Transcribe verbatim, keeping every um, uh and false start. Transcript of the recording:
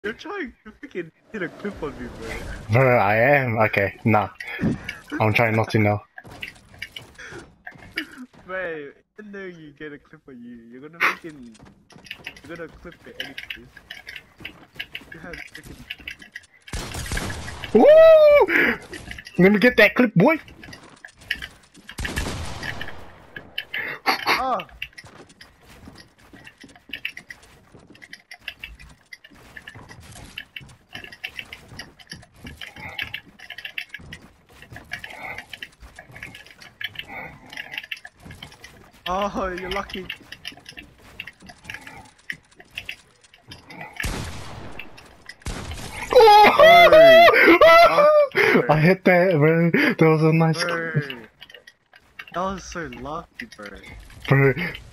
You're trying to freaking hit a clip on me, bro. Bro, I am. Okay, nah. I'm trying not to know. Bro, even though you get a clip on you, you're gonna freaking. You're gonna clip it anyways. You have freaking. Woo! Let me get that clip, boy. Ah! Oh, you're lucky. Oh! I hit that, bro. That was a nice. Bro. That was so lucky, bro. Bro,